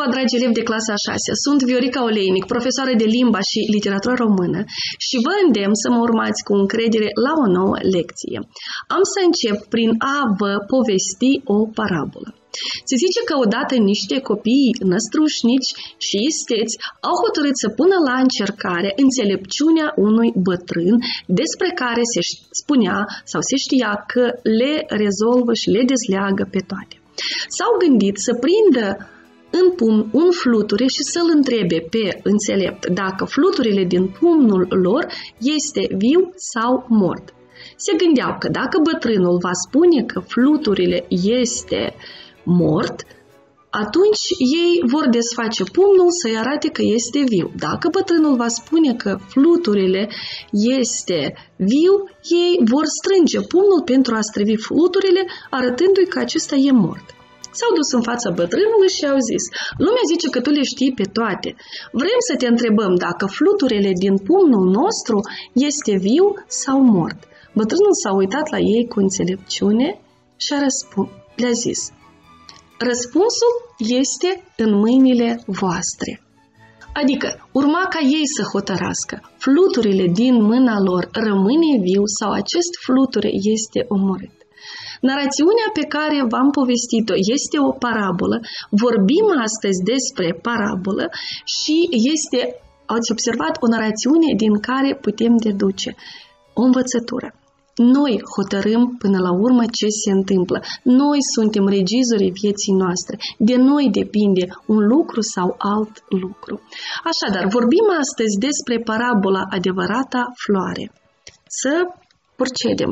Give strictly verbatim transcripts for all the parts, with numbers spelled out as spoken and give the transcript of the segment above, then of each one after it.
ziua, dragi elevi de clasa a șasea! Sunt Viorica Oleinic, profesoară de limba și literatură română și vă îndemn să mă urmați cu încredere la o nouă lecție. Am să încep prin a vă povesti o parabolă. Se zice că odată niște copii năstrușnici și isteți au hotărât să pună la încercare înțelepciunea unui bătrân despre care se spunea sau se știa că le rezolvă și le dezleagă pe toate. S-au gândit să prindă în pumn un fluture și să-l întrebe pe înțelept dacă fluturile din pumnul lor este viu sau mort. Se gândeau că dacă bătrânul va spune că fluturile este mort, atunci ei vor desface pumnul să-i arate că este viu. Dacă bătrânul va spune că fluturile este viu, ei vor strânge pumnul pentru a strivi fluturile, arătându-i că acesta e mort. S-au dus în fața bătrânului și au zis: lumea zice că tu le știi pe toate. Vrem să te întrebăm dacă fluturile din pumnul nostru este viu sau mort. Bătrânul s-a uitat la ei cu înțelepciune și a răspuns, le-a zis: răspunsul este în mâinile voastre. Adică urma ca ei să hotărască, fluturile din mâna lor rămâne viu sau acest fluture este omorât. Narațiunea pe care v-am povestit-o este o parabolă. Vorbim astăzi despre parabolă și este, ați observat, o narațiune din care putem deduce o învățătură. Noi hotărâm până la urmă ce se întâmplă. Noi suntem regizorii vieții noastre. De noi depinde un lucru sau alt lucru. Așadar, vorbim astăzi despre parabola Adevărata floare. Să procedem.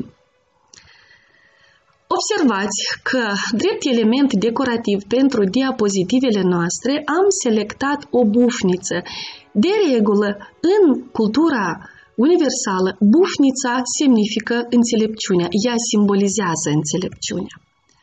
Observați că, drept element decorativ pentru diapozitivele noastre, am selectat o bufniță. De regulă, în cultura universală, bufnița semnifică înțelepciunea, ea simbolizează înțelepciunea.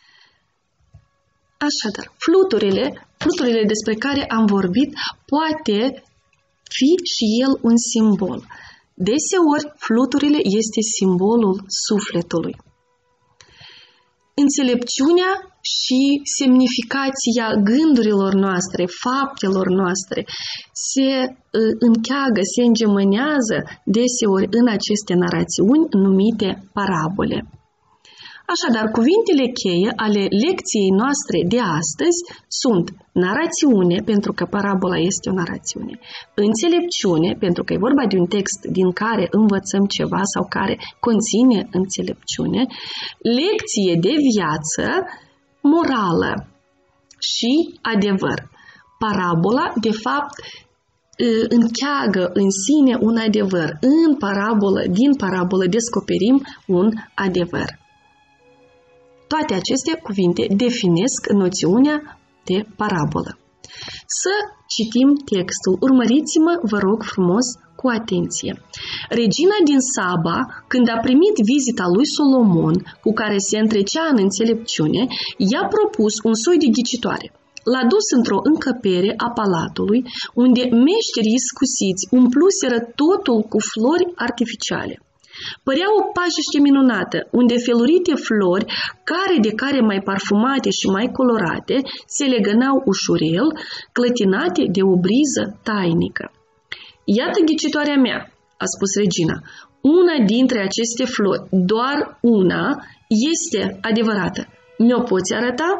Așadar, fluturile, fluturile despre care am vorbit, poate fi și el un simbol. Deseori, fluturile este simbolul sufletului. Înțelepciunea și semnificația gândurilor noastre, faptelor noastre, se încheagă, se îngemânează deseori în aceste narațiuni numite parabole. Așadar, cuvintele cheie ale lecției noastre de astăzi sunt narațiune, pentru că parabola este o narațiune, înțelepciune, pentru că e vorba de un text din care învățăm ceva sau care conține înțelepciune, lecție de viață, morală și adevăr. Parabola, de fapt, încheagă în sine un adevăr. În parabolă, din parabolă descoperim un adevăr. Toate aceste cuvinte definesc noțiunea de parabolă. Să citim textul. Urmăriți-mă, vă rog frumos, cu atenție. Regina din Saba, când a primit vizita lui Solomon, cu care se întrecea în înțelepciune, i-a propus un soi de ghicitoare. L-a dus într-o încăpere a palatului, unde meșterii scusiți umpluseră totul cu flori artificiale. Părea o pajiște minunată, unde felurite flori, care de care mai parfumate și mai colorate, se legănau ușurel, clătinate de o briză tainică. Iată ghicitoarea mea, a spus regina, una dintre aceste flori, doar una, este adevărată. Mi-o poți arăta?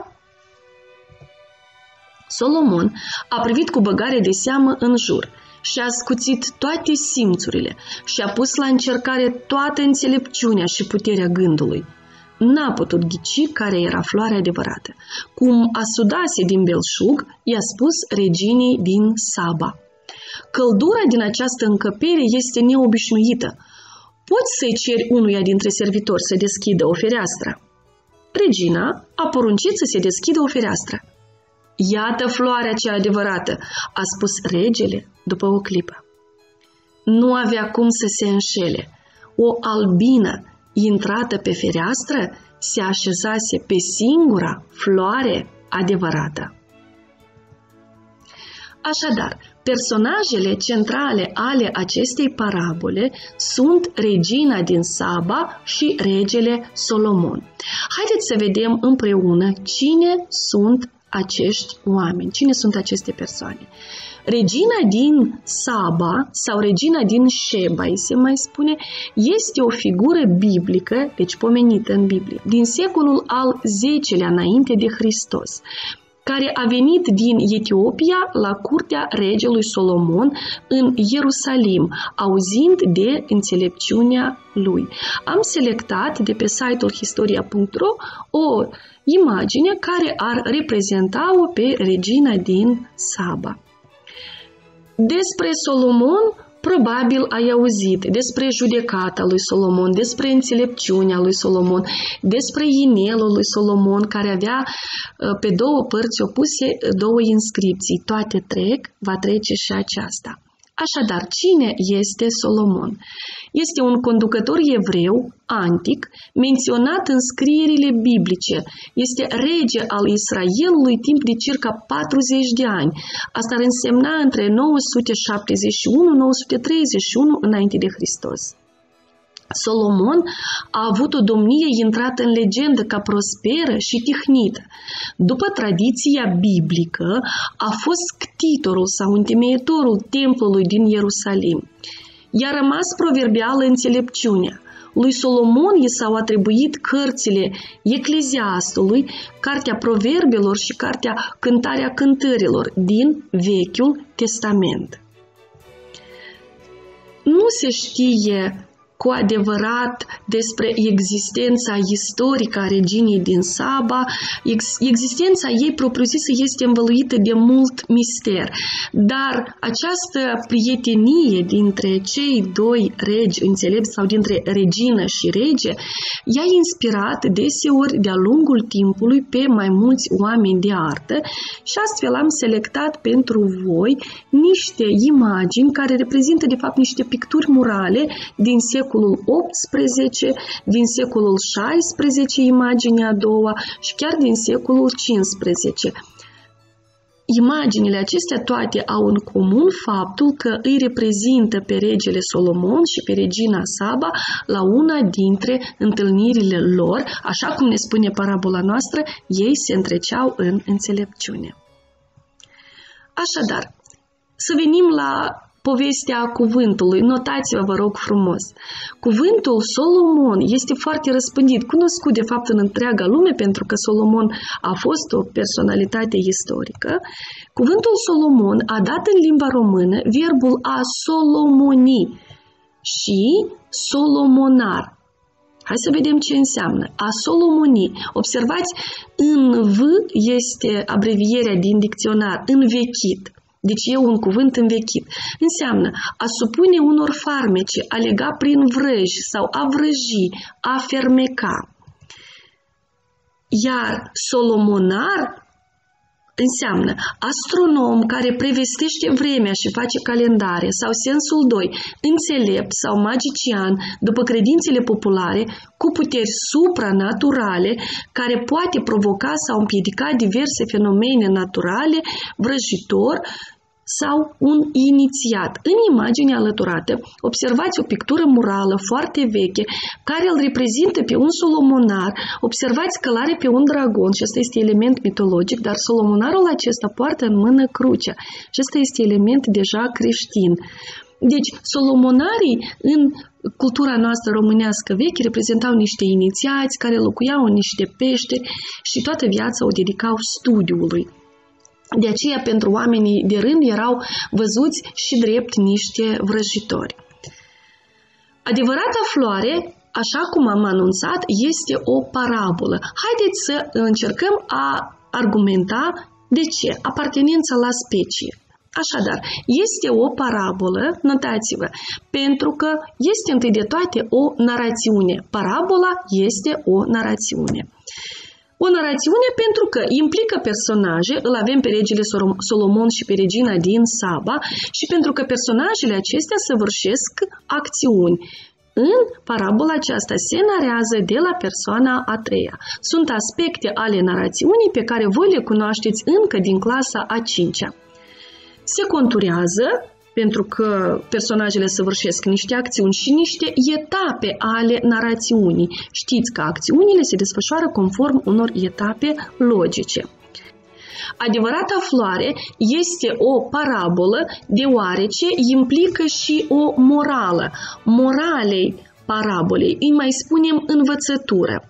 Solomon a privit cu băgare de seamă în jur și a scuțit toate simțurile și a pus la încercare toată înțelepciunea și puterea gândului. N-a putut ghici care era floarea adevărată. Cum a sudase din belșug, i-a spus reginei din Saba: căldura din această încăpere este neobișnuită. Poți să-i ceri unuia dintre servitori să deschidă o fereastră? Regina a poruncit să se deschidă o fereastră. Iată floarea cea adevărată, a spus regele după o clipă. Nu avea cum să se înșele. O albină intrată pe fereastră se așezase pe singura floare adevărată. Așadar, personajele centrale ale acestei parabole sunt regina din Saba și regele Solomon. Haideți să vedem împreună cine sunt acești oameni? Cine sunt aceste persoane? Regina din Saba sau regina din Sheba, îi se mai spune, este o figură biblică, deci pomenită în Biblie, din secolul al zecelea înainte de Hristos, care a venit din Etiopia la curtea regelui Solomon în Ierusalim, auzind de înțelepciunea lui. Am selectat de pe site-ul historia punct ro o imagine care ar reprezenta-o pe regina din Saba. Despre Solomon, probabil ai auzit despre judecata lui Solomon, despre înțelepciunea lui Solomon, despre inelul lui Solomon, care avea pe două părți opuse două inscripții. Toate trec, va trece și aceasta. Așadar, cine este Solomon? Este un conducător evreu antic, menționat în scrierile biblice. Este rege al Israelului timp de circa patruzeci de ani. Asta ar însemna între nouă sute șaptezeci și unu - nouă sute treizeci și unu înainte de Hristos. Solomon a avut o domnie intrată în legendă ca prosperă și tihnită. După tradiția biblică, a fost ctitorul sau întemeietorul templului din Ierusalim. I-a rămas proverbială înțelepciunea. Lui Solomon i s-au atribuit cărțile Ecleziastului, Cartea Proverbelor și Cartea Cântarea Cântărilor din Vechiul Testament. Nu se știe cu adevărat despre existența istorică a reginei din Saba. Existența ei propriu-zisă este învăluită de mult mister, dar această prietenie dintre cei doi regi înțelepți sau dintre regină și rege i-a inspirat deseori de-a lungul timpului pe mai mulți oameni de artă și astfel am selectat pentru voi niște imagini care reprezintă de fapt niște picturi murale din secolul secolul optsprezece, din secolul șaisprezece imaginea a doua și chiar din secolul cincisprezece. Imaginile acestea toate au în comun faptul că îi reprezintă pe regele Solomon și pe regina Saba la una dintre întâlnirile lor, așa cum ne spune parabola noastră, ei se întreceau în înțelepciune. Așadar, să venim la povestea cuvântului. Notați-vă, vă rog frumos. Cuvântul Solomon este foarte răspândit, cunoscut de fapt în întreaga lume, pentru că Solomon a fost o personalitate istorică. Cuvântul Solomon a dat în limba română verbul a solomoni și solomonar. Hai să vedem ce înseamnă. A solomoni. Observați, în V este abrevierea din dicționar, învechit. Deci e un cuvânt învechit. Înseamnă a supune unor farmece, a lega prin vrăji sau a vrăji, a fermeca. Iar solomonar înseamnă astronom care prevestește vremea și face calendare, sau sensul doi, înțelept sau magician, după credințele populare, cu puteri supranaturale, care poate provoca sau împiedica diverse fenomene naturale, vrăjitor sau un inițiat. În imaginea alăturată, observați o pictură murală foarte veche, care îl reprezintă pe un solomonar. Observați că l-are pe un dragon și ăsta este element mitologic, dar solomonarul acesta poartă în mână crucea și ăsta este element deja creștin. Deci, solomonarii în cultura noastră românească veche reprezentau niște inițiați care locuiau în niște peșteri și toată viața o dedicau studiului. De aceea, pentru oamenii de rând erau văzuți și drept niște vrăjitori. Adevărata floare, așa cum am anunțat, este o parabolă. Haideți să încercăm a argumenta de ce? Apartenența la specie. Așadar, este o parabolă, notați-vă, pentru că este întâi de toate o narațiune. Parabola este o narațiune. O narațiune pentru că implică personaje, îl avem pe regele Solomon și pe regina din Saba, și pentru că personajele acestea săvârșesc acțiuni. În parabola aceasta se narează de la persoana a treia. Sunt aspecte ale narațiunii pe care voi le cunoașteți încă din clasa a cincea. Se conturează, pentru că personajele săvârșesc niște acțiuni și niște etape ale narațiunii. Știți că acțiunile se desfășoară conform unor etape logice. Adevărata floare este o parabolă deoarece implică și o morală. Moralei parabolei îi mai spunem învățătură.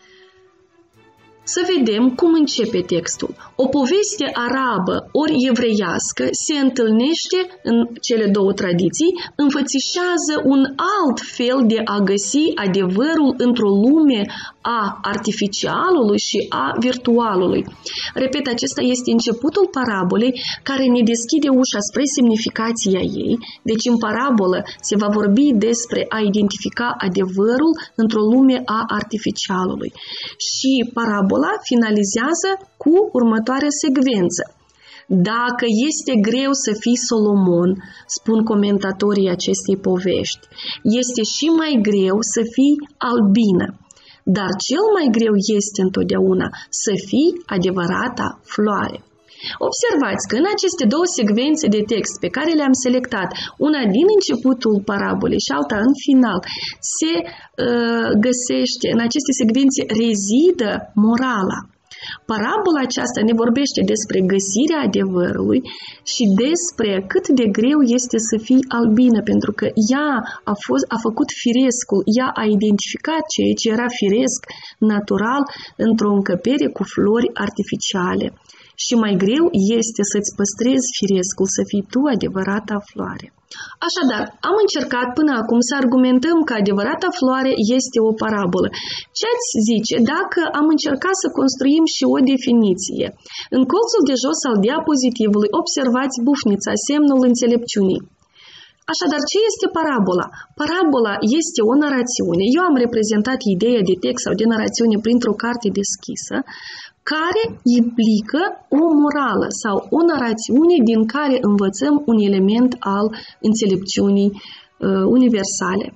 Să vedem cum începe textul. O poveste arabă ori evreiască se întâlnește în cele două tradiții, înfățișează un alt fel de a găsi adevărul într-o lume a artificialului și a virtualului. Repet, acesta este începutul parabolei care ne deschide ușa spre semnificația ei. Deci în parabolă se va vorbi despre a identifica adevărul într-o lume a artificialului. Și parabola finalizează cu următoarea secvență. Dacă este greu să fii Solomon, spun comentatorii acestei povești, este și mai greu să fii albină. Dar cel mai greu este întotdeauna să fii adevărata floare. Observați că în aceste două secvențe de text pe care le-am selectat, una din începutul parabolei și alta în final, se uh, găsește, în aceste secvențe rezidă morala. Parabola aceasta ne vorbește despre găsirea adevărului și despre cât de greu este să fii albină, pentru că ea a, fost, a făcut firescul, ea a identificat ceea ce era firesc, natural, într-o încăpere cu flori artificiale. Și mai greu este să-ți păstrezi firescul, să fii tu adevărata floare. Așadar, am încercat până acum să argumentăm că adevărata floare este o parabolă. Ce ați zice dacă am încercat să construim și o definiție? În colțul de jos al diapozitivului observați bufnița, semnul înțelepciunii. Așadar, ce este parabola? Parabola este o narațiune. Eu am reprezentat ideea de text sau de narațiune printr-o carte deschisă, care implică o morală sau o narațiune din care învățăm un element al înțelepciunii uh, universale.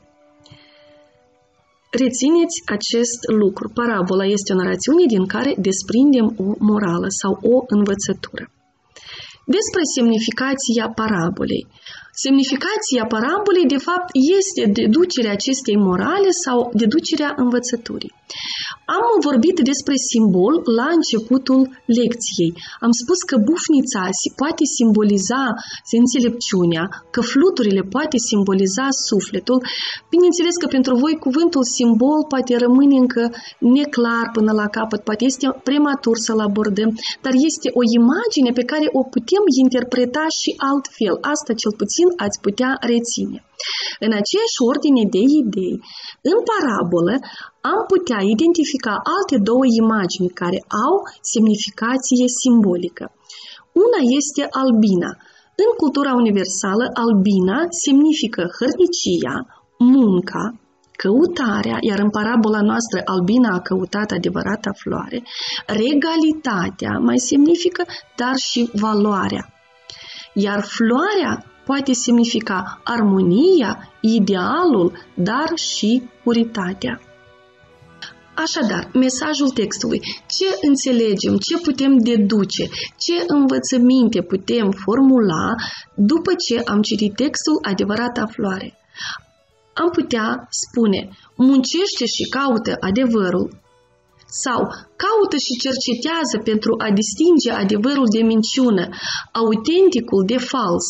Rețineți acest lucru. Parabola este o narațiune din care desprindem o morală sau o învățătură. Despre semnificația parabolei. Semnificația parabolei, de fapt, este deducerea acestei morale sau deducerea învățăturii. Am vorbit despre simbol la începutul lecției. Am spus că bufnița poate simboliza înțelepciunea, că fluturile poate simboliza sufletul. Bineînțeles că pentru voi cuvântul simbol poate rămâne încă neclar până la capăt, poate este prematur să-l abordăm, dar este o imagine pe care o putem interpreta și altfel. Asta cel puțin ați putea reține. În aceeași ordine de idei, în parabolă am putea identifica alte două imagini care au semnificație simbolică. Una este albina. În cultura universală, albina significă hărnicia, munca, căutarea, iar în parabola noastră albina a căutat adevărata floare, regalitatea mai semnifică, dar și valoarea. Iar floarea poate semnifica armonia, idealul, dar și puritatea. Așadar, mesajul textului. Ce înțelegem, ce putem deduce, ce învățăminte putem formula după ce am citit textul Adevărata floare? Am putea spune, muncește și caută adevărul, sau caută și cercetează pentru a distinge adevărul de minciună, autenticul de fals,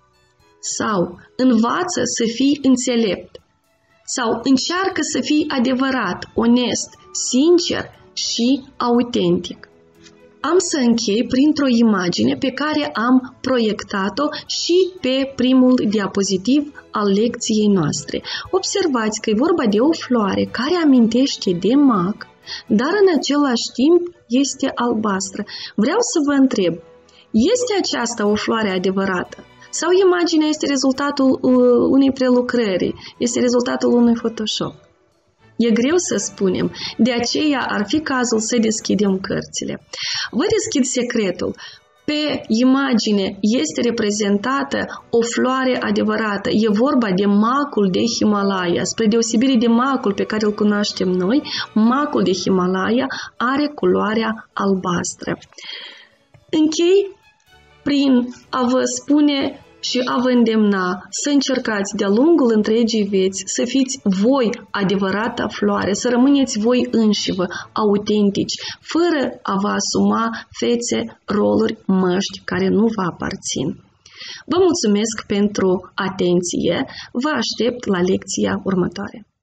sau învață să fii înțelept, sau încearcă să fii adevărat, onest, sincer și autentic. Am să închei printr-o imagine pe care am proiectat-o și pe primul diapozitiv al lecției noastre. Observați că e vorba de o floare care amintește de mac, dar în același timp este albastră. Vreau să vă întreb, este aceasta o floare adevărată? Sau imaginea este rezultatul unei prelucrări, este rezultatul unui Photoshop? E greu să spunem, de aceea ar fi cazul să deschidem cărțile. Vă deschid secretul. Pe imagine este reprezentată o floare adevărată. E vorba de macul de Himalaya. Spre deosebire de macul pe care îl cunoaștem noi, macul de Himalaya are culoarea albastră. Închei prin a vă spune și a vă îndemna să încercați de-a lungul întregii vieți să fiți voi adevărata floare, să rămâneți voi înșivă, autentici, fără a vă asuma fețe, roluri, măști care nu vă aparțin. Vă mulțumesc pentru atenție, vă aștept la lecția următoare.